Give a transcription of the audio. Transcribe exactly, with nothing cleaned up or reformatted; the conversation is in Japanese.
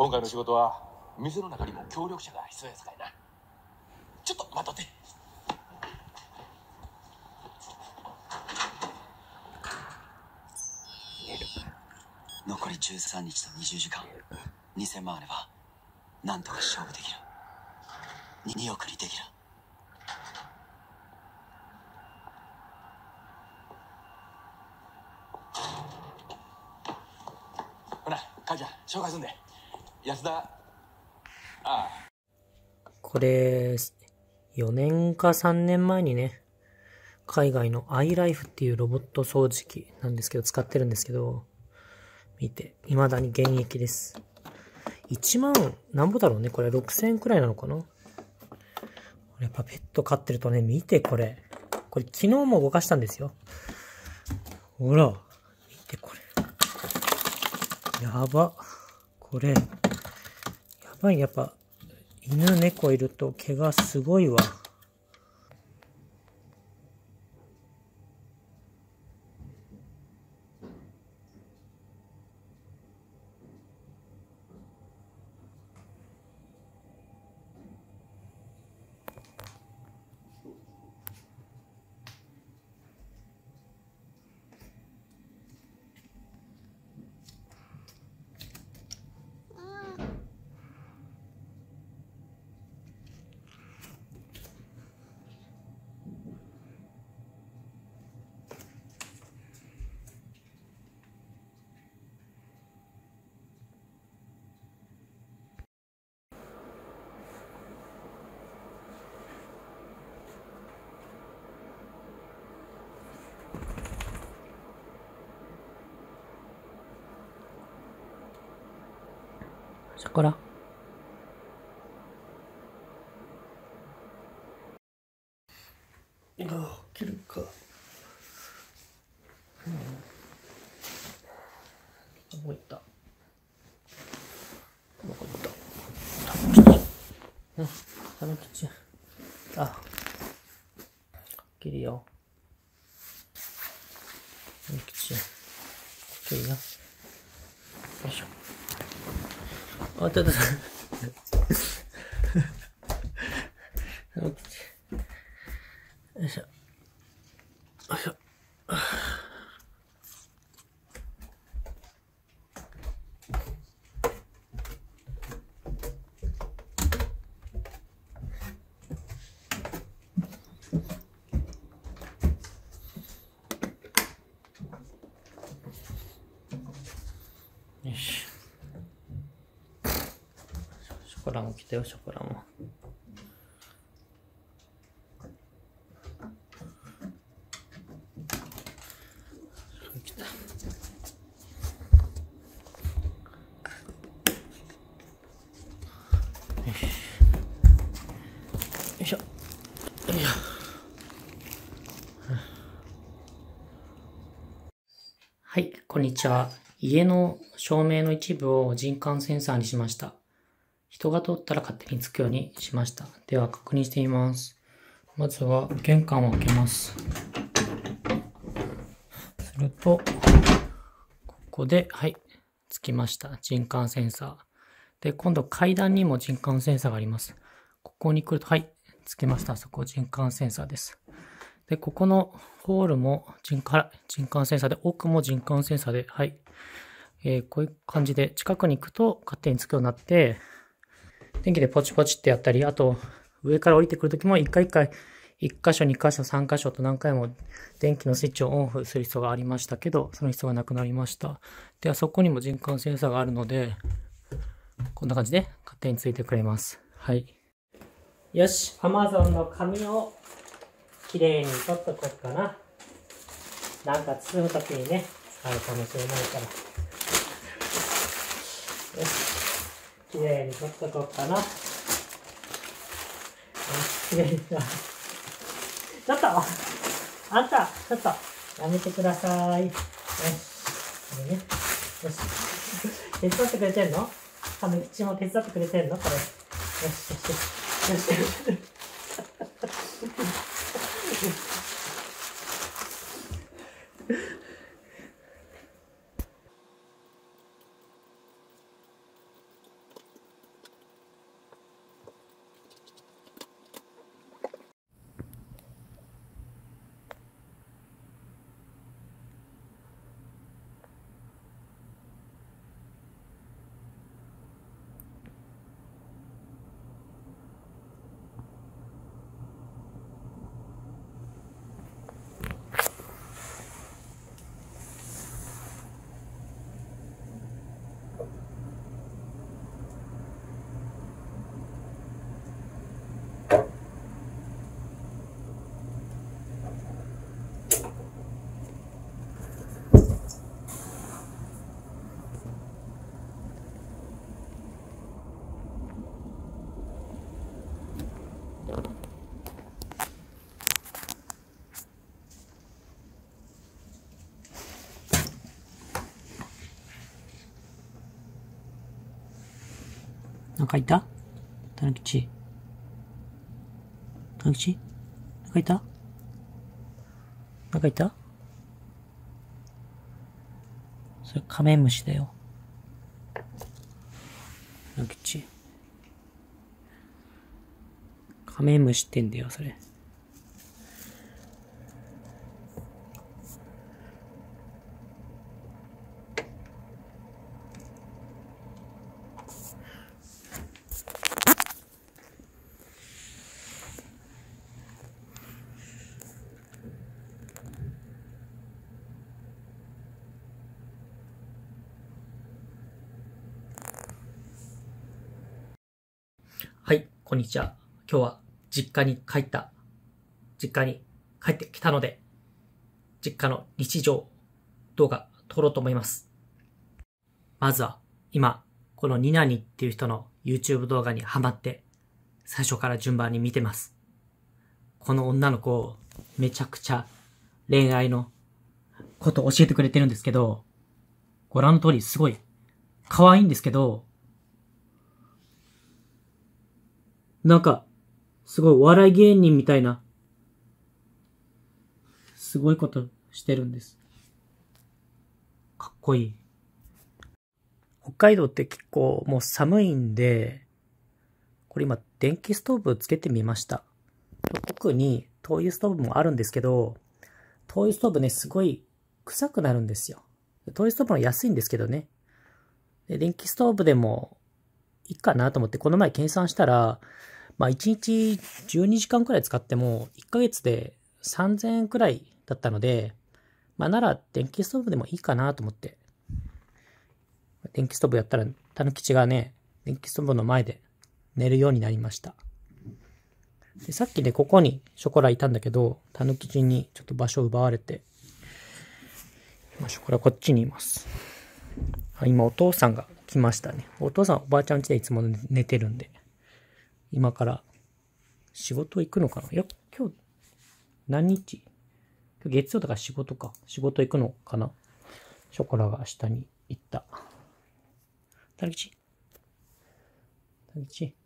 今回の仕事は店の中にも協力者が必要やさかいな。ちょっと待っとって。 残りじゅうさんにちとにじゅうじかん、にせんまんあればなんとか勝負できる。におくにできる。 ほな母ちゃん紹介すんで。安田、ああこれ、よねんかさんねんまえにね、海外の iLife っていうロボット掃除機なんですけど、使ってるんですけど、見て、未だに現役です。いちまん、なんぼだろうね、これろくせんえんくらいなのかな。やっぱペット飼ってるとね、見てこれ。これ昨日も動かしたんですよ。ほら、見てこれ。やば。これ。やばい、やっぱ、犬猫いると毛がすごいわ。シャコラ。ああ、切るか。うん。どこ行った？どこ行った？うん、タヌキチ。あ、切るよ。タヌキチ。切るよ。よいしょ。あ、たたた。タヌキチ。よいしょ。よいしょ。よし。ショコラも来たよ、ショコラも。来た。よし。よいしょ。よいしょ。はい、こんにちは。家の照明の一部を人感センサーにしました。人が通ったら勝手につくようにしました。では確認してみます。まずは玄関を開けます。すると、ここで、はい、つきました。人感センサー。で、今度階段にも人感センサーがあります。ここに来ると、はい、つけました。そこ人感センサーです。で、ここのホールも人感、人感センサーで、奥も人感センサーで、はい。えー、こういう感じで近くに行くと勝手につくようになって、電気でポチポチってやったり、あと上から降りてくるときも一回一回、一箇所、二箇所、三箇所と何回も電気のスイッチをオンオフする必要がありましたけど、その必要がなくなりました。ではそこにも人感センサーがあるので、こんな感じで勝手についてくれます。はい。よし、Amazon の紙をきれいに取っとこうかな。なんか包むときにね、使うかもしれないから。よし、きれいに取っとこうかな。よし、きれいに。ちょっとあんた、ちょっとやめてください。よし、これね。よし。手伝ってくれてんの？たぬきちも手伝ってくれてんのこれ。よし、よし、よし。よし。 なんかいた？たぬきち。たぬきち？なんかいた？なんかいた？それカメムシだよ。たぬきち。カメムシってんだよ、それ。はい、こんにちは。今日は実家に帰った、実家に帰ってきたので、実家の日常動画撮ろうと思います。まずは、今、このニナニっていう人の YouTube 動画にハマって、最初から順番に見てます。この女の子、めちゃくちゃ恋愛のことを教えてくれてるんですけど、ご覧の通りすごい可愛いんですけど、なんか、すごいお笑い芸人みたいな、すごいことしてるんです。かっこいい。北海道って結構もう寒いんで、これ今電気ストーブつけてみました。奥に灯油ストーブもあるんですけど、灯油ストーブね、すごい臭くなるんですよ。灯油ストーブも安いんですけどね。で電気ストーブでもいいかなと思って、この前計算したら、まあいちにちじゅうにじかんくらい使ってもいっかげつでさんぜんえんくらいだったので、まあなら電気ストーブでもいいかなと思って。電気ストーブやったらたぬきちがね、電気ストーブの前で寝るようになりました。でさっきね、ここにショコラいたんだけど、たぬきちにちょっと場所を奪われて、今ショコラこっちにいます。今お父さんが来ましたね。お父さんおばあちゃん家でいつも寝てるんで。今から仕事行くのかな。いや、今日何日？今日月曜だから仕事か。仕事行くのかな。ショコラが下に行った。たぬきちたぬきち